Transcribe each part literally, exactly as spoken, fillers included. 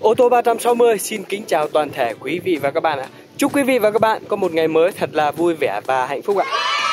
Ô tô ba trăm sáu mươi xin kính chào toàn thể quý vị và các bạn ạ. Chúc quý vị và các bạn có một ngày mới thật là vui vẻ và hạnh phúc ạ.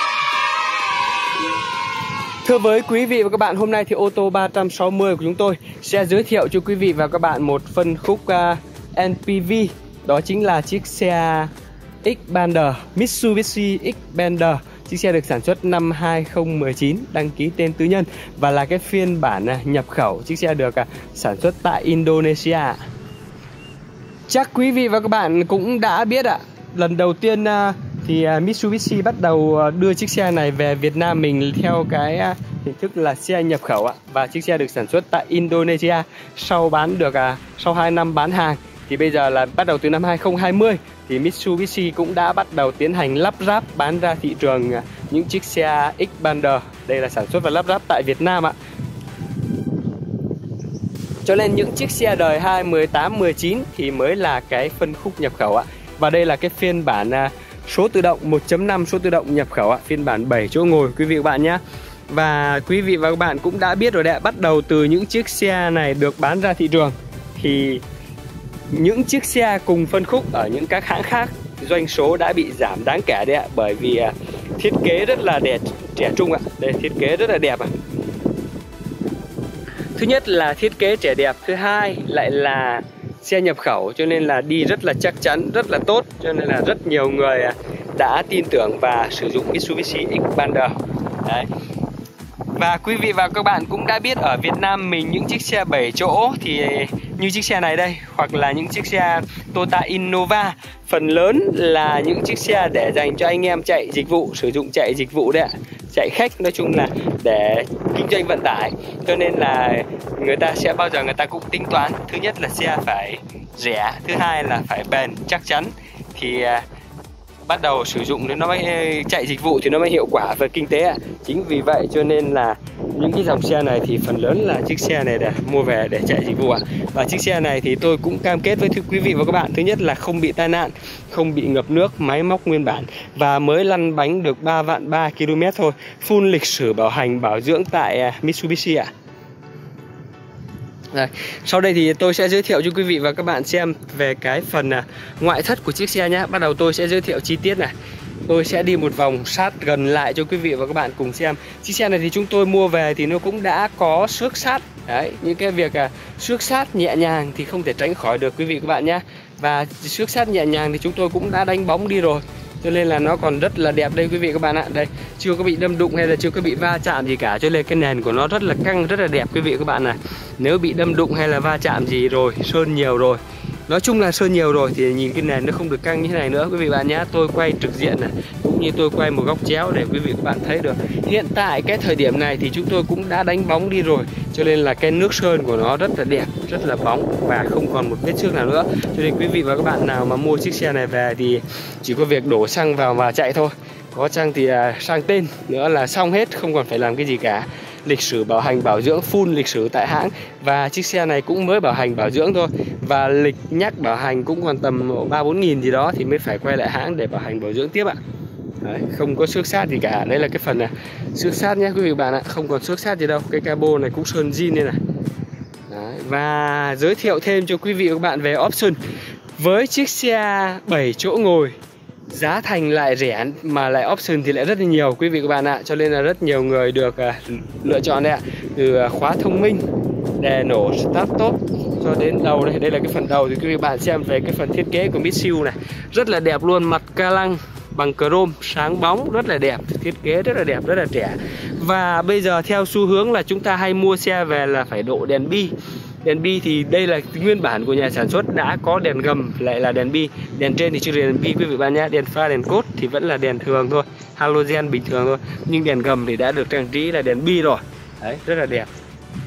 Thưa với quý vị và các bạn, hôm nay thì ô tô ba trăm sáu mươi của chúng tôi sẽ giới thiệu cho quý vị và các bạn một phân khúc uh, en pê vê. Đó chính là chiếc xe Xpander, Mitsubishi Xpander. Chiếc xe được sản xuất năm hai không một chín, đăng ký tên tư nhân và là cái phiên bản nhập khẩu. Chiếc xe được sản xuất tại Indonesia. Chắc quý vị và các bạn cũng đã biết ạ, lần đầu tiên thì Mitsubishi bắt đầu đưa chiếc xe này về Việt Nam mình theo cái hình thức là xe nhập khẩu ạ. Và chiếc xe được sản xuất tại Indonesia. Sau bán được sau hai năm bán hàng thì bây giờ là bắt đầu từ năm hai không hai không thì Mitsubishi cũng đã bắt đầu tiến hành lắp ráp bán ra thị trường những chiếc xe Xpander. Đây là sản xuất và lắp ráp tại Việt Nam ạ. Cho nên những chiếc xe đời hai, mười tám, mười chín thì mới là cái phân khúc nhập khẩu ạ. Và đây là cái phiên bản số tự động một chấm năm số tự động nhập khẩu ạ, phiên bản bảy chỗ ngồi quý vị và các bạn nhé. Và quý vị và các bạn cũng đã biết rồi đấy, bắt đầu từ những chiếc xe này được bán ra thị trường thì những chiếc xe cùng phân khúc ở những các hãng khác doanh số đã bị giảm đáng kể đấy ạ, bởi vì thiết kế rất là đẹp, trẻ trung ạ. Đây, thiết kế rất là đẹp ạ. Thứ nhất là thiết kế trẻ đẹp, thứ hai lại là xe nhập khẩu cho nên là đi rất là chắc chắn, rất là tốt, cho nên là rất nhiều người đã tin tưởng và sử dụng Mitsubishi Xpander. Đấy. Và quý vị và các bạn cũng đã biết ở Việt Nam mình những chiếc xe bảy chỗ thì như chiếc xe này đây, hoặc là những chiếc xe Toyota Innova, phần lớn là những chiếc xe để dành cho anh em chạy dịch vụ, sử dụng chạy dịch vụ đấy ạ, chạy khách, nói chung là để kinh doanh vận tải. Cho nên là người ta sẽ bao giờ người ta cũng tính toán, thứ nhất là xe phải rẻ, thứ hai là phải bền, chắc chắn thì bắt đầu sử dụng nó mới chạy dịch vụ thì nó mới hiệu quả về kinh tế ạ. Chính vì vậy cho nên là những cái dòng xe này thì phần lớn là chiếc xe này để mua về để chạy dịch vụ ạ. Và chiếc xe này thì tôi cũng cam kết với quý vị và các bạn, thứ nhất là không bị tai nạn, không bị ngập nước, máy móc nguyên bản và mới lăn bánh được ba vạn ba ki lô mét thôi. Full lịch sử bảo hành bảo dưỡng tại Mitsubishi ạ. Rồi, sau đây thì tôi sẽ giới thiệu cho quý vị và các bạn xem về cái phần ngoại thất của chiếc xe nhé. Bắt đầu tôi sẽ giới thiệu chi tiết này. Tôi sẽ đi một vòng sát gần lại cho quý vị và các bạn cùng xem. Chiếc xe này thì chúng tôi mua về thì nó cũng đã có xước sát. Đấy, những cái việc à, xước sát nhẹ nhàng thì không thể tránh khỏi được quý vị và các bạn nhé. Và xước sát nhẹ nhàng thì chúng tôi cũng đã đánh bóng đi rồi, cho nên là nó còn rất là đẹp đây quý vị các bạn ạ. Đây, chưa có bị đâm đụng hay là chưa có bị va chạm gì cả, cho nên cái nền của nó rất là căng, rất là đẹp quý vị các bạn này. Nếu bị đâm đụng hay là va chạm gì rồi, sơn nhiều rồi, nói chung là sơn nhiều rồi thì nhìn cái nền nó không được căng như thế này nữa quý vị bạn nhé. Tôi quay trực diện này, cũng như tôi quay một góc chéo để quý vị các bạn thấy được. Hiện tại cái thời điểm này thì chúng tôi cũng đã đánh bóng đi rồi, cho nên là cái nước sơn của nó rất là đẹp, rất là bóng và không còn một vết xước nào nữa. Cho nên quý vị và các bạn nào mà mua chiếc xe này về thì chỉ có việc đổ xăng vào và chạy thôi. Có xăng thì sang tên nữa là xong hết, không còn phải làm cái gì cả. Lịch sử bảo hành bảo dưỡng full lịch sử tại hãng. Và chiếc xe này cũng mới bảo hành bảo dưỡng thôi. Và lịch nhắc bảo hành cũng còn tầm ba bốn nghìn gì đó thì mới phải quay lại hãng để bảo hành bảo dưỡng tiếp ạ. Đấy, không có xước sát gì cả. Đây là cái phần này xước sát nhé quý vị bạn ạ, không còn xước sát gì đâu. Cái cabo này cũng sơn zin đây này. Đấy, và giới thiệu thêm cho quý vị và các bạn về option. Với chiếc xe bảy chỗ ngồi, giá thành lại rẻ mà lại option thì lại rất là nhiều quý vị các bạn ạ. Cho nên là rất nhiều người được uh, lựa chọn đây ạ. Từ uh, khóa thông minh, đèn nổ start top cho đến đầu đây. Đây là cái phần đầu thì quý vị bạn xem về cái phần thiết kế của Mitsubishi này. Rất là đẹp luôn, mặt ca lăng bằng chrome sáng bóng, rất là đẹp, thiết kế rất là đẹp, rất là trẻ. Và bây giờ theo xu hướng là chúng ta hay mua xe về là phải độ đèn bi. Đèn bi thì đây là nguyên bản của nhà sản xuất đã có đèn gầm lại là đèn bi. Đèn trên thì chưa đèn bi quý vị bạn nhé. Đèn pha, đèn cốt thì vẫn là đèn thường thôi, halogen bình thường thôi. Nhưng đèn gầm thì đã được trang trí là đèn bi rồi. Đấy, rất là đẹp.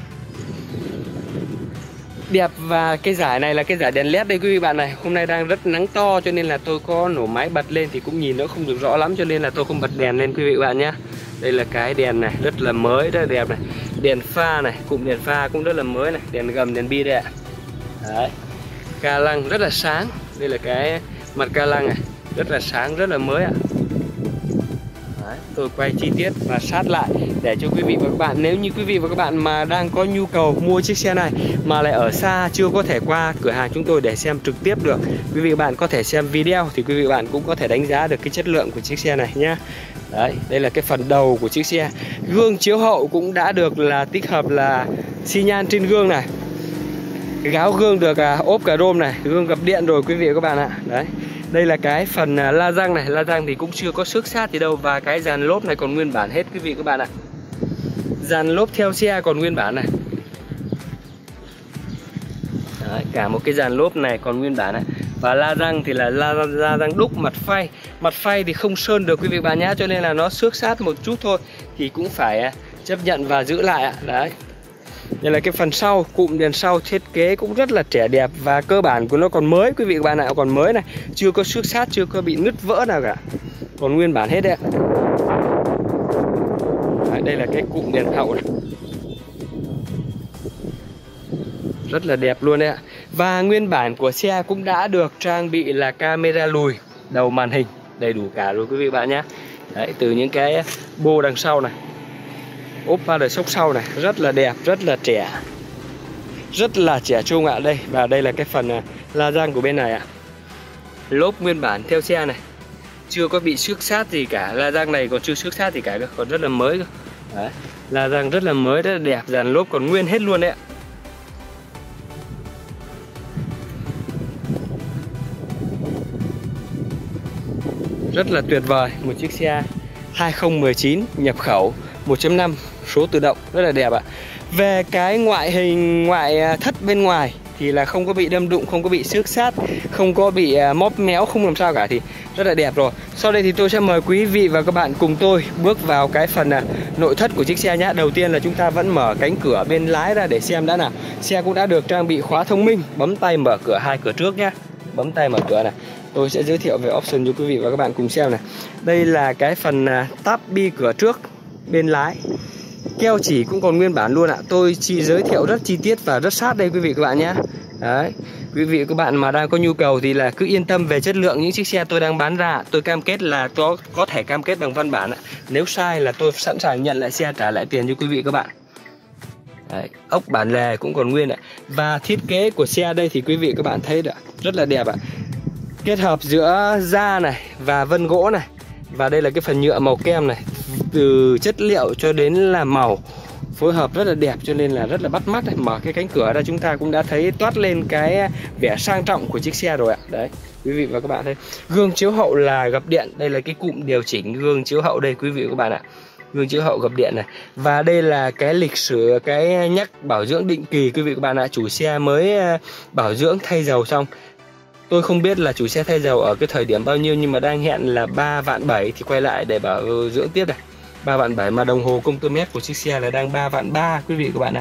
Đẹp và cái giải này là cái giải đèn led đây quý vị bạn này. Hôm nay đang rất nắng to cho nên là tôi có nổ máy bật lên thì cũng nhìn nó không được rõ lắm, cho nên là tôi không bật đèn lên quý vị bạn nhé. Đây là cái đèn này rất là mới, rất là đẹp này. Đèn pha này, cụm đèn pha cũng rất là mới này. Đèn gầm, đèn bi đây ạ. Đấy, ca lăng rất là sáng. Đây là cái mặt ca lăng này, rất là sáng, rất là mới ạ. Đấy, tôi quay chi tiết và sát lại để cho quý vị và các bạn. Nếu như quý vị và các bạn mà đang có nhu cầu mua chiếc xe này mà lại ở xa chưa có thể qua cửa hàng chúng tôi để xem trực tiếp được, quý vị và bạn có thể xem video thì quý vị và bạn cũng có thể đánh giá được cái chất lượng của chiếc xe này nhá. Đấy, đây là cái phần đầu của chiếc xe. Gương chiếu hậu cũng đã được là tích hợp là xi nhan trên gương này. Cái gáo gương được à, ốp cả rôm này, gương gập điện rồi quý vị và các bạn ạ. Đấy. Đây là cái phần à, la răng này, la răng thì cũng chưa có xước sát gì đâu, và cái dàn lốp này còn nguyên bản hết quý vị và các bạn ạ. Dàn lốp theo xe còn nguyên bản này. Đấy, cả một cái dàn lốp này còn nguyên bản này. Và la răng thì là la, la răng đúc mặt phay. Mặt phay thì không sơn được quý vị và bạn nhá, cho nên là nó xước sát một chút thôi thì cũng phải à, chấp nhận và giữ lại ạ. Đấy. Đây là cái phần sau, cụm đèn sau thiết kế cũng rất là trẻ đẹp và cơ bản của nó còn mới quý vị và bạn ạ, còn mới này, chưa có xước sát, chưa có bị nứt vỡ nào cả, còn nguyên bản hết đấy ạ. Đấy, đây là cái cụm đèn hậu này, rất là đẹp luôn đấy ạ. Và nguyên bản của xe cũng đã được trang bị là camera lùi, đầu màn hình đầy đủ cả rồi quý vị và bạn nhé. Đấy, từ những cái bô đằng sau này, ốp ba đời sốc sau này, rất là đẹp, rất là trẻ, rất là trẻ trung ạ. Đây, và đây là cái phần la răng của bên này ạ. Lốp nguyên bản theo xe này, chưa có bị xước sát gì cả. La răng này còn chưa xước sát gì cả, còn rất là mới cơ. Đấy, la răng rất là mới, rất là đẹp, dàn lốp còn nguyên hết luôn đấy ạ. Rất là tuyệt vời, một chiếc xe hai không một chín nhập khẩu một chấm năm số tự động, rất là đẹp ạ. Về cái ngoại hình ngoại thất bên ngoài thì là không có bị đâm đụng, không có bị xước sát, không có bị móp méo, không làm sao cả, thì rất là đẹp rồi. Sau đây thì tôi sẽ mời quý vị và các bạn cùng tôi bước vào cái phần nội thất của chiếc xe nhé. Đầu tiên là chúng ta vẫn mở cánh cửa bên lái ra để xem đã nào. Xe cũng đã được trang bị khóa thông minh, bấm tay mở cửa hai cửa trước nhé. Bấm tay mở cửa này. Tôi sẽ giới thiệu về option cho quý vị và các bạn cùng xem này. Đây là cái phần táp bi cửa trước bên lái. Keo chỉ cũng còn nguyên bản luôn ạ. Tôi chỉ giới thiệu rất chi tiết và rất sát đây quý vị các bạn nhé. Đấy, quý vị các bạn mà đang có nhu cầu thì là cứ yên tâm về chất lượng những chiếc xe tôi đang bán ra. Tôi cam kết là có có thể cam kết bằng văn bản ạ. Nếu sai là tôi sẵn sàng nhận lại xe, trả lại tiền cho quý vị các bạn. Đấy, ốc bản lề cũng còn nguyên ạ. Và thiết kế của xe đây thì quý vị các bạn thấy được, rất là đẹp ạ. Kết hợp giữa da này và vân gỗ này. Và đây là cái phần nhựa màu kem này. Từ chất liệu cho đến là màu phối hợp rất là đẹp, cho nên là rất là bắt mắt này. Mở cái cánh cửa ra chúng ta cũng đã thấy toát lên cái vẻ sang trọng của chiếc xe rồi ạ. Đấy, quý vị và các bạn thấy. Gương chiếu hậu là gập điện. Đây là cái cụm điều chỉnh gương chiếu hậu đây quý vị và các bạn ạ. Gương chiếu hậu gập điện này. Và đây là cái lịch sử, cái nhắc bảo dưỡng định kỳ quý vị và các bạn ạ. Chủ xe mới bảo dưỡng thay dầu xong. Tôi không biết là chủ xe thay dầu ở cái thời điểm bao nhiêu, nhưng mà đang hẹn là ba vạn bảy thì quay lại để bảo dưỡng tiếp này. ba vạn bảy mà đồng hồ công tơ mét của chiếc xe là đang ba vạn ba quý vị các bạn ạ.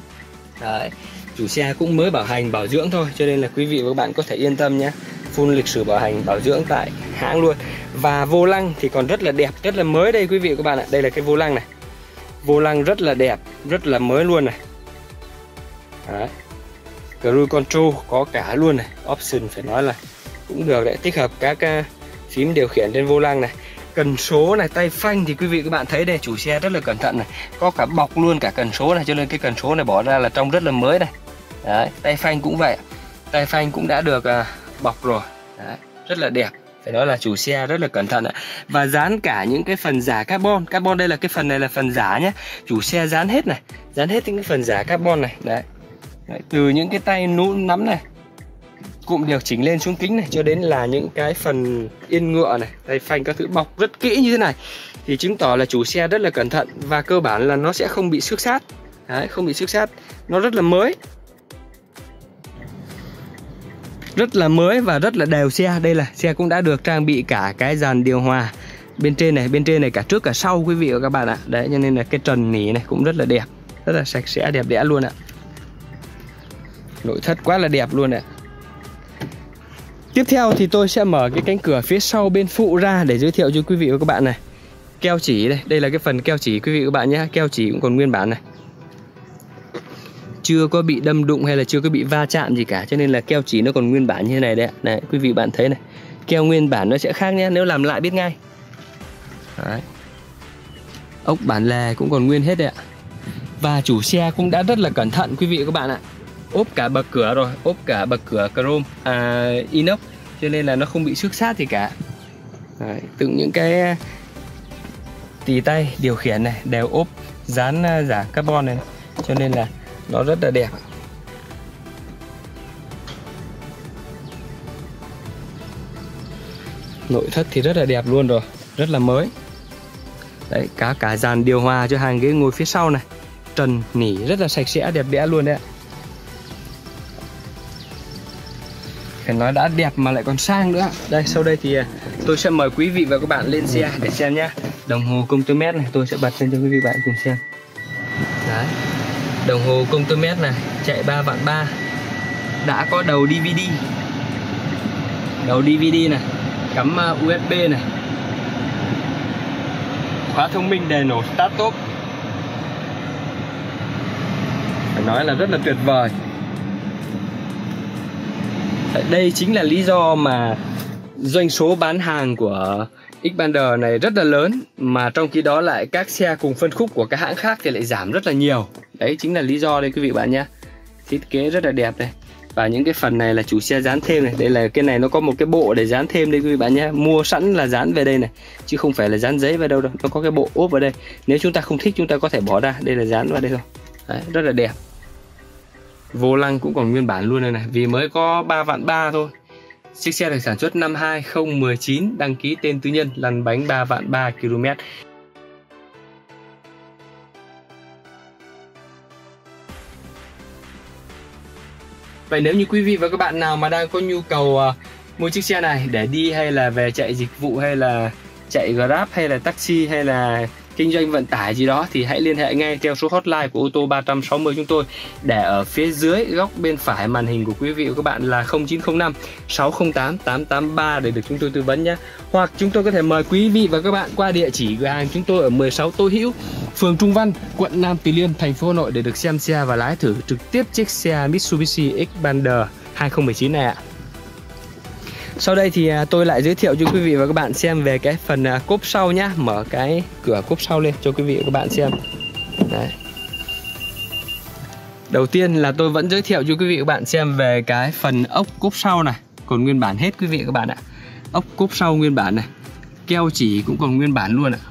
Đấy, chủ xe cũng mới bảo hành bảo dưỡng thôi, cho nên là quý vị và các bạn có thể yên tâm nhé. Full lịch sử bảo hành bảo dưỡng tại hãng luôn. Và vô lăng thì còn rất là đẹp, rất là mới đây quý vị và các bạn ạ. Đây là cái vô lăng này. Vô lăng rất là đẹp, rất là mới luôn này. Đấy, Cruise Control có cả luôn này. Option phải nói là cũng được đấy, tích hợp các uh, phím điều khiển trên vô lăng này. Cần số này, tay phanh thì quý vị các bạn thấy đây, chủ xe rất là cẩn thận này. Có cả bọc luôn cả cần số này, cho nên cái cần số này bỏ ra là trông rất là mới này. Đấy, tay phanh cũng vậy. Tay phanh cũng đã được uh, bọc rồi. Đấy, rất là đẹp. Phải nói là chủ xe rất là cẩn thận ạ. Và dán cả những cái phần giả carbon. Carbon đây là cái phần này là phần giả nhé. Chủ xe dán hết này, dán hết những cái phần giả carbon này. Đấy. Đấy, từ những cái tay nút nắm này, cụm điều chỉnh lên xuống kính này, cho đến là những cái phần yên ngựa này, tay phanh các thứ bọc rất kỹ như thế này, thì chứng tỏ là chủ xe rất là cẩn thận. Và cơ bản là nó sẽ không bị xước sát. Đấy, không bị xước sát. Nó rất là mới, rất là mới và rất là đều xe. Đây là xe cũng đã được trang bị cả cái dàn điều hòa bên trên này, bên trên này cả trước cả sau quý vị và các bạn ạ. Đấy, cho nên là cái trần nỉ này cũng rất là đẹp, rất là sạch sẽ đẹp đẽ luôn ạ. Nội thất quá là đẹp luôn ạ. Tiếp theo thì tôi sẽ mở cái cánh cửa phía sau bên phụ ra để giới thiệu cho quý vị và các bạn này. Keo chỉ đây, đây là cái phần keo chỉ quý vị và các bạn nhé. Keo chỉ cũng còn nguyên bản này, chưa có bị đâm đụng hay là chưa có bị va chạm gì cả, cho nên là keo chỉ nó còn nguyên bản như thế này đấy. Này, quý vị bạn thấy này, keo nguyên bản nó sẽ khác nhé, nếu làm lại biết ngay. Đấy. ốc bản lề cũng còn nguyên hết đấy ạ. Và chủ xe cũng đã rất là cẩn thận quý vị và các bạn ạ. Ốp cả bậc cửa rồi, ốp cả bậc cửa chrome à, inox, cho nên là nó không bị xước sát gì cả. Đấy, từng những cái tì tay điều khiển này đều ốp dán giả carbon này, cho nên là nó rất là đẹp. Nội thất thì rất là đẹp luôn rồi, rất là mới. Đấy, cả cả dàn điều hòa cho hàng ghế ngồi phía sau này, trần nỉ rất là sạch sẽ, đẹp đẽ luôn đấy ạ. Phải nói đã đẹp mà lại còn sang nữa. Đây, sau đây thì tôi sẽ mời quý vị và các bạn lên xe để xem nhá. Đồng hồ công tơ mét này tôi sẽ bật lên cho quý vị và bạn cùng xem. Đấy, đồng hồ công tơ mét này, chạy ba vạn ba, đã có đầu đê vê đê, đầu đê vê đê này, cắm u ét bê này, khóa thông minh đề nổ start top. Phải nói là rất là tuyệt vời. Đây chính là lý do mà doanh số bán hàng của Xpander này rất là lớn, mà trong khi đó lại các xe cùng phân khúc của các hãng khác thì lại giảm rất là nhiều. Đấy chính là lý do đây quý vị bạn nhé. Thiết kế rất là đẹp đây. Và những cái phần này là chủ xe dán thêm này. Đây là cái này nó có một cái bộ để dán thêm đây quý vị bạn nhé. Mua sẵn là dán về đây này, chứ không phải là dán giấy vào đâu đâu. Nó có cái bộ ốp vào đây. Nếu chúng ta không thích chúng ta có thể bỏ ra. Đây là dán vào đây thôi. Đấy, rất là đẹp. Vô lăng cũng còn nguyên bản luôn đây này, vì mới có ba vạn ba thôi. Chiếc xe được sản xuất năm hai không một chín, đăng ký tên tư nhân, lăn bánh ba vạn ba ki lô mét. Vậy nếu như quý vị và các bạn nào mà đang có nhu cầu uh, mua chiếc xe này để đi, hay là về chạy dịch vụ, hay là chạy Grab, hay là taxi, hay là kinh doanh vận tải gì đó, thì hãy liên hệ ngay theo số hotline của ô tô ba trăm sáu mươi chúng tôi, để ở phía dưới góc bên phải màn hình của quý vị và các bạn là không chín không năm sáu không tám tám tám ba để được chúng tôi tư vấn nhé. Hoặc chúng tôi có thể mời quý vị và các bạn qua địa chỉ cửa hàng chúng tôi ở mười sáu Tô Hữu, phường Trung Văn, quận Nam Từ Liêm, thành phố Hà Nội để được xem xe và lái thử trực tiếp chiếc xe Mitsubishi Xpander hai không một chín này ạ. Sau đây thì tôi lại giới thiệu cho quý vị và các bạn xem về cái phần cốp sau nhá. Mở cái cửa cốp sau lên cho quý vị và các bạn xem. Đấy. Đầu tiên là tôi vẫn giới thiệu cho quý vị và các bạn xem về cái phần ốc cốp sau này, còn nguyên bản hết quý vị và các bạn ạ. Ốc cốp sau nguyên bản này, keo chỉ cũng còn nguyên bản luôn ạ.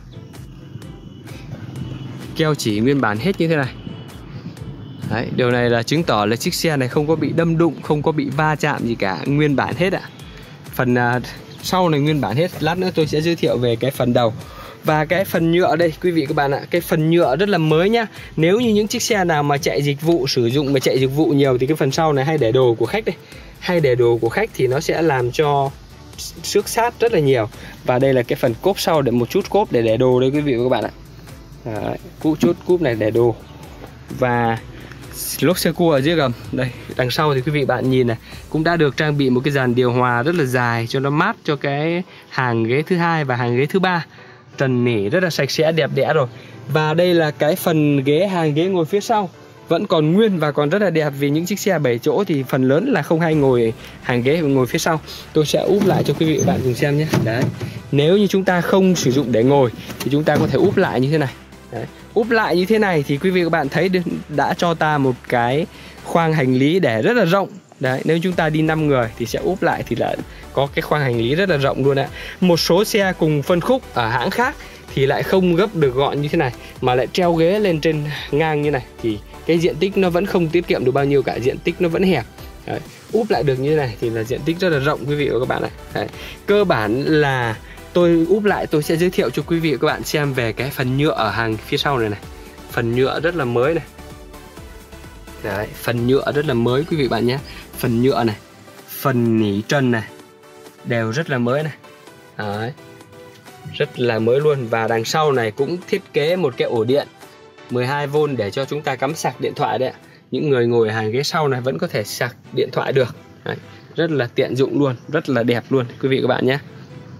Keo chỉ nguyên bản hết như thế này. Đấy, điều này là chứng tỏ là chiếc xe này không có bị đâm đụng, không có bị va chạm gì cả, nguyên bản hết ạ. Phần uh, sau này nguyên bản hết. Lát nữa tôi sẽ giới thiệu về cái phần đầu. Và cái phần nhựa đây quý vị các bạn ạ, cái phần nhựa rất là mới nhá. Nếu như những chiếc xe nào mà chạy dịch vụ, sử dụng mà chạy dịch vụ nhiều thì cái phần sau này hay để đồ của khách đây, hay để đồ của khách thì nó sẽ làm cho xước sát rất là nhiều. Và đây là cái phần cốp sau, để một chút cốp để để đồ đây quý vị và các bạn ạ. Đấy, cú chút cúp này để đồ. Và lốp xe cua ở dưới gầm. Đây, đằng sau thì quý vị bạn nhìn này, cũng đã được trang bị một cái dàn điều hòa rất là dài cho nó mát cho cái hàng ghế thứ hai và hàng ghế thứ ba. Trần nỉ rất là sạch sẽ, đẹp đẽ rồi. Và đây là cái phần ghế, hàng ghế ngồi phía sau vẫn còn nguyên và còn rất là đẹp, vì những chiếc xe bảy chỗ thì phần lớn là không hay ngồi hàng ghế ngồi phía sau. Tôi sẽ úp lại cho quý vị bạn cùng xem nhé. Đấy, nếu như chúng ta không sử dụng để ngồi thì chúng ta có thể úp lại như thế này. Đấy, úp lại như thế này thì quý vị các bạn thấy đã cho ta một cái khoang hành lý để rất là rộng. Đấy, nếu chúng ta đi năm người thì sẽ úp lại thì là có cái khoang hành lý rất là rộng luôn ạ. Một số xe cùng phân khúc ở hãng khác thì lại không gấp được gọn như thế này, mà lại treo ghế lên trên ngang như này, thì cái diện tích nó vẫn không tiết kiệm được bao nhiêu cả, diện tích nó vẫn hẹp. Đấy, úp lại được như thế này thì là diện tích rất là rộng quý vị và các bạn ạ. Đấy, cơ bản là tôi úp lại, tôi sẽ giới thiệu cho quý vị và các bạn xem về cái phần nhựa ở hàng phía sau này này. Phần nhựa rất là mới này. Đấy, phần nhựa rất là mới quý vị bạn nhé. Phần nhựa này, phần nỉ trần này đều rất là mới này. Đấy, rất là mới luôn. Và đằng sau này cũng thiết kế một cái ổ điện mười hai vôn để cho chúng ta cắm sạc điện thoại đấy ạ. Những người ngồi hàng ghế sau này vẫn có thể sạc điện thoại được. Đấy, rất là tiện dụng luôn, rất là đẹp luôn quý vị các bạn nhé.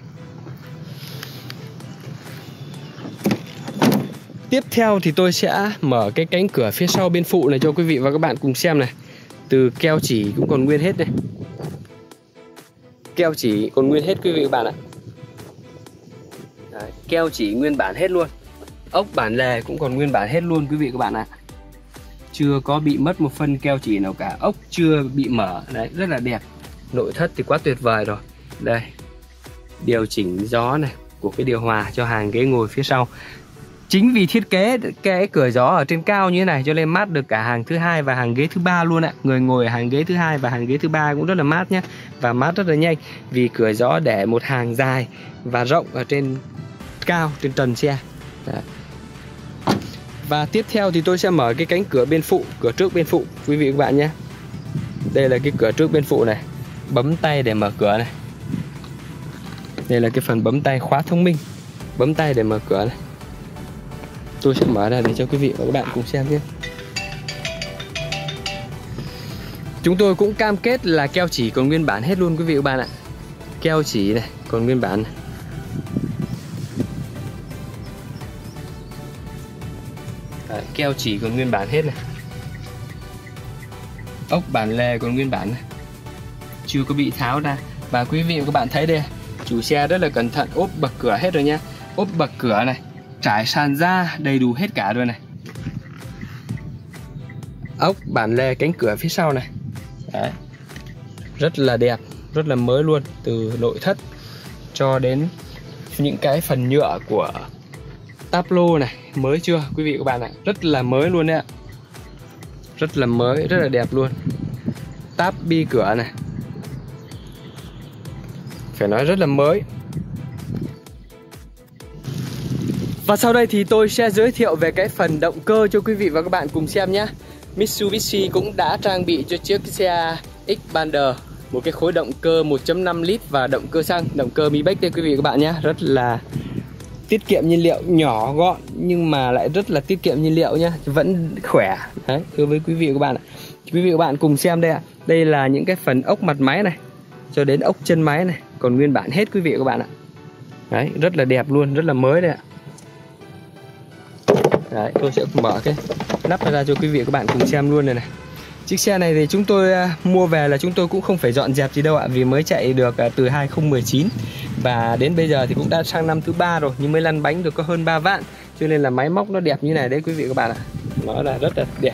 Tiếp theo thì tôi sẽ mở cái cánh cửa phía sau bên phụ này cho quý vị và các bạn cùng xem này. Từ keo chỉ cũng còn nguyên hết này. Keo chỉ còn nguyên hết quý vị và các bạn ạ. Đấy, keo chỉ nguyên bản hết luôn. Ốc bản lề cũng còn nguyên bản hết luôn quý vị các bạn ạ. Chưa có bị mất một phân keo chỉ nào cả, ốc chưa bị mở, đấy rất là đẹp. Nội thất thì quá tuyệt vời rồi. Đây, điều chỉnh gió này của cái điều hòa cho hàng ghế ngồi phía sau. Chính vì thiết kế cái cửa gió ở trên cao như thế này cho nên mát được cả hàng thứ hai và hàng ghế thứ ba luôn ạ. Người ngồi ở hàng ghế thứ hai và hàng ghế thứ ba cũng rất là mát nhé, và mát rất là nhanh vì cửa gió để một hàng dài và rộng ở trên cao trên trần xe. Đấy. Và tiếp theo thì tôi sẽ mở cái cánh cửa bên phụ, cửa trước bên phụ quý vị các bạn nhé. Đây là cái cửa trước bên phụ này, bấm tay để mở cửa này. Đây là cái phần bấm tay khóa thông minh, bấm tay để mở cửa này. Tôi sẽ mở ra để cho quý vị và các bạn cùng xem nhé. Chúng tôi cũng cam kết là keo chỉ còn nguyên bản hết luôn quý vị và các bạn ạ. Keo chỉ này còn nguyên bản này. Đấy, keo chỉ còn nguyên bản hết này. Ốc bản lề còn nguyên bản này, chưa có bị tháo ra. Và quý vị và các bạn thấy đây, chủ xe rất là cẩn thận ốp bậc cửa hết rồi nha. Ốp bậc cửa này, trải sàn da đầy đủ hết cả rồi này. Ốc bản lề cánh cửa phía sau này. Đấy. Rất là đẹp, rất là mới luôn. Từ nội thất cho đến những cái phần nhựa của táp lô này, mới chưa quý vị và các bạn ạ. Rất là mới luôn đấy ạ. Rất là mới, rất là đẹp luôn. Táp bi cửa này, phải nói rất là mới. Và sau đây thì tôi sẽ giới thiệu về cái phần động cơ cho quý vị và các bạn cùng xem nhé. Mitsubishi cũng đã trang bị cho chiếc xe Xpander một cái khối động cơ một chấm năm lít và động cơ xăng, động cơ Mi-Bách đây quý vị và các bạn nhé. Rất là tiết kiệm nhiên liệu, nhỏ gọn nhưng mà lại rất là tiết kiệm nhiên liệu nhé, vẫn khỏe. Đấy, thưa với quý vị và các bạn ạ. Quý vị và các bạn cùng xem đây ạ. Đây là những cái phần ốc mặt máy này cho đến ốc chân máy này còn nguyên bản hết quý vị và các bạn ạ. Đấy, rất là đẹp luôn, rất là mới đây ạ. Đấy, tôi sẽ mở cái nắp ra cho quý vị và các bạn cùng xem luôn này này. Chiếc xe này thì chúng tôi uh, mua về là chúng tôi cũng không phải dọn dẹp gì đâu ạ, vì mới chạy được uh, từ hai không một chín và đến bây giờ thì cũng đã sang năm thứ ba rồi, nhưng mới lăn bánh được có hơn ba vạn, cho nên là máy móc nó đẹp như này đấy quý vị và các bạn ạ. Nó là rất là đẹp.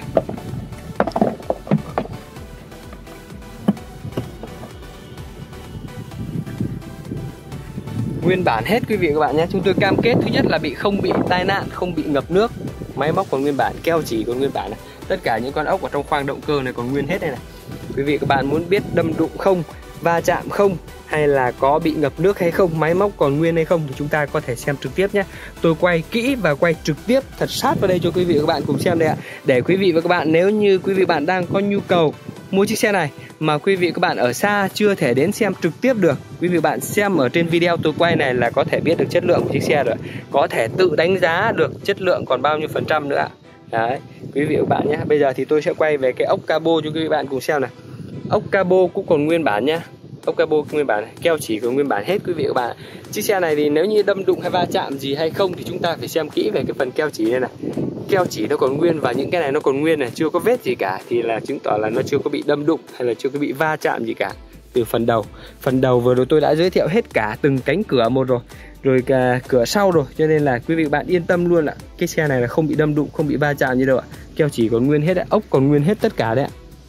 Nguyên bản hết quý vị và các bạn nhé. Chúng tôi cam kết thứ nhất là bị không bị tai nạn, không bị ngập nước. Máy móc còn nguyên bản, keo chỉ còn nguyên bản này. Tất cả những con ốc ở trong khoang động cơ này còn nguyên hết đây này. Quý vị các bạn muốn biết đâm đụng không, va chạm không, hay là có bị ngập nước hay không, máy móc còn nguyên hay không thì chúng ta có thể xem trực tiếp nhé. Tôi quay kỹ và quay trực tiếp thật sát vào đây cho quý vị và các bạn cùng xem đây ạ. Để quý vị và các bạn, nếu như quý vị bạn đang có nhu cầu mua chiếc xe này mà quý vị các bạn ở xa chưa thể đến xem trực tiếp được, quý vị bạn xem ở trên video tôi quay này là có thể biết được chất lượng của chiếc xe rồi, có thể tự đánh giá được chất lượng còn bao nhiêu phần trăm nữa ạ. Đấy, quý vị và các bạn nhé. Bây giờ thì tôi sẽ quay về cái ốc cabo cho quý vị bạn cùng xem này. Ốc cabo cũng còn nguyên bản nhá. Ốc cabo nguyên bản này, keo chỉ còn nguyên bản hết quý vị và các bạn. Chiếc xe này thì nếu như đâm đụng hay va chạm gì hay không thì chúng ta phải xem kỹ về cái phần keo chỉ này này. Keo chỉ nó còn nguyên và những cái này nó còn nguyên này, chưa có vết gì cả thì là chứng tỏ là nó chưa có bị đâm đụng hay là chưa có bị va chạm gì cả. Từ phần đầu, phần đầu vừa rồi tôi đã giới thiệu hết cả từng cánh cửa một rồi, rồi cả cửa sau rồi, cho nên là quý vị bạn yên tâm luôn ạ. Cái xe này là không bị đâm đụng, không bị va chạm gì đâu ạ. Keo chỉ còn nguyên hết ạ, ốc còn nguyên hết tất cả đấy ạ.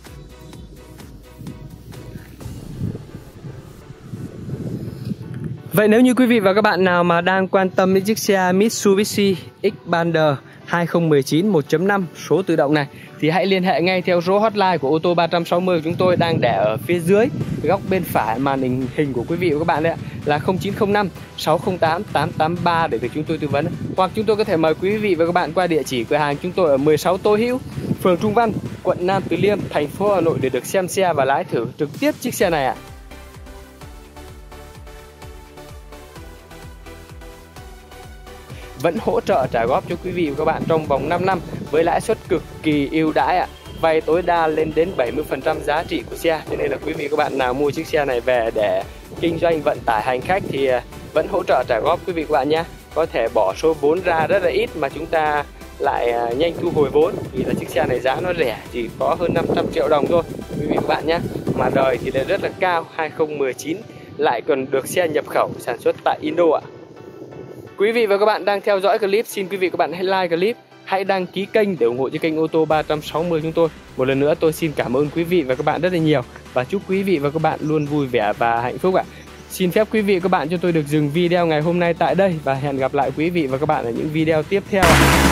Vậy nếu như quý vị và các bạn nào mà đang quan tâm đến chiếc xe Mitsubishi Xpander hai không một chín một chấm năm số tự động này thì hãy liên hệ ngay theo số hotline của ô tô ba trăm sáu mươi của chúng tôi đang để ở phía dưới góc bên phải màn hình hình của quý vị và các bạn đấy ạ, là không chín không năm sáu không tám tám tám ba để được chúng tôi tư vấn. Hoặc chúng tôi có thể mời quý vị và các bạn qua địa chỉ cửa hàng chúng tôi ở mười sáu Tô Hữu, phường Trung Văn, quận Nam Từ Liêm, thành phố Hà Nội để được xem xe và lái thử trực tiếp chiếc xe này ạ. Vẫn hỗ trợ trả góp cho quý vị và các bạn trong vòng năm năm với lãi suất cực kỳ ưu đãi ạ. Vay tối đa lên đến bảy mươi phần trăm giá trị của xe. Cho nên là quý vị và các bạn nào mua chiếc xe này về để kinh doanh vận tải hành khách thì vẫn hỗ trợ trả góp quý vị và các bạn nhé. Có thể bỏ số vốn ra rất là ít mà chúng ta lại nhanh thu hồi vốn, vì là chiếc xe này giá nó rẻ, chỉ có hơn năm trăm triệu đồng thôi quý vị và các bạn nhé. Mà đời thì lại rất là cao, hai không một chín, lại còn được xe nhập khẩu sản xuất tại Indo ạ. Quý vị và các bạn đang theo dõi clip, xin quý vị và các bạn hãy like clip, hãy đăng ký kênh để ủng hộ cho kênh ô tô ba trăm sáu mươi chúng tôi. Một lần nữa tôi xin cảm ơn quý vị và các bạn rất là nhiều và chúc quý vị và các bạn luôn vui vẻ và hạnh phúc ạ. Xin phép quý vị và các bạn cho tôi được dừng video ngày hôm nay tại đây và hẹn gặp lại quý vị và các bạn ở những video tiếp theo ạ.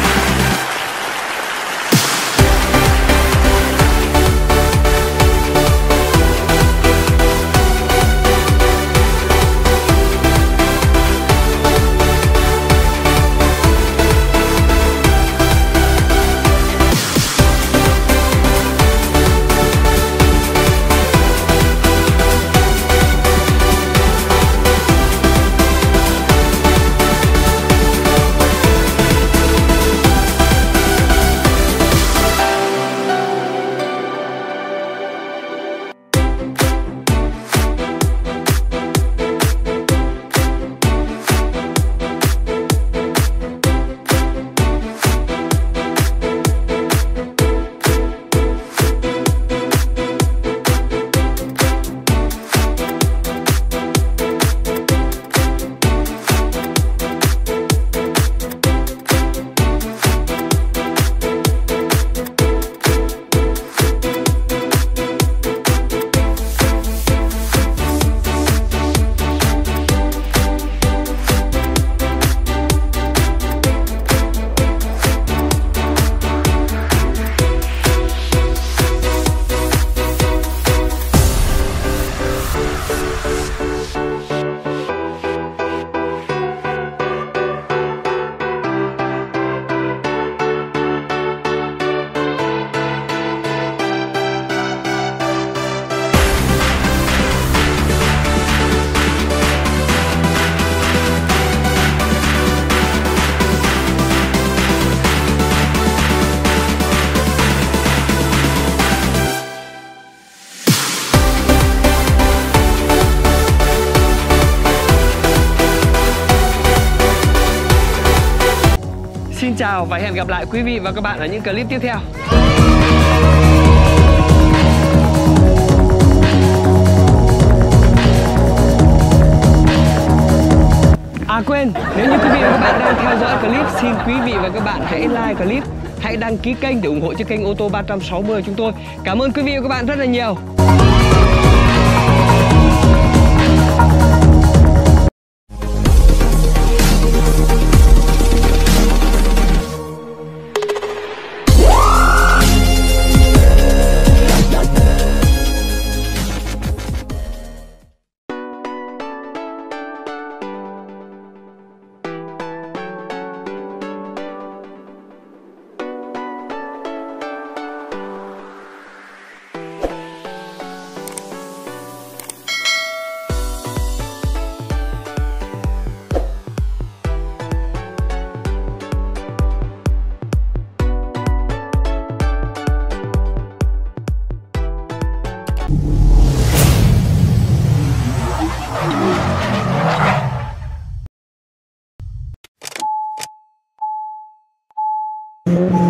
Xin chào và hẹn gặp lại quý vị và các bạn ở những clip tiếp theo. À quên, nếu như quý vị và các bạn đang theo dõi clip, xin quý vị và các bạn hãy like clip, hãy đăng ký kênh để ủng hộ cho kênh ô tô ba trăm sáu mươi chúng tôi. Cảm ơn quý vị và các bạn rất là nhiều. Mm-hmm.